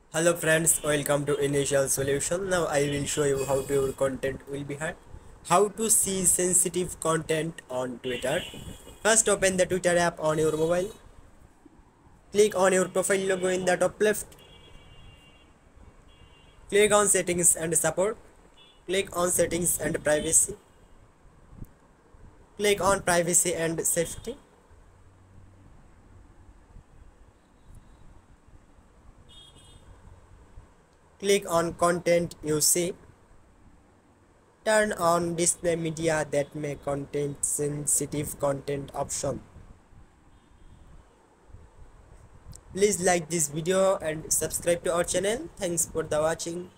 Hello friends, welcome to Initial Solution. Now I will show you how to your content will be had. How to see sensitive content on Twitter. First open the Twitter app on your mobile. Click on your profile logo in the top left. Click on settings and support. Click on settings and privacy. Click on privacy and safety. Click on content you see. Turn on display media that may contain sensitive content option. Please like this video and subscribe to our channel. Thanks for the watching.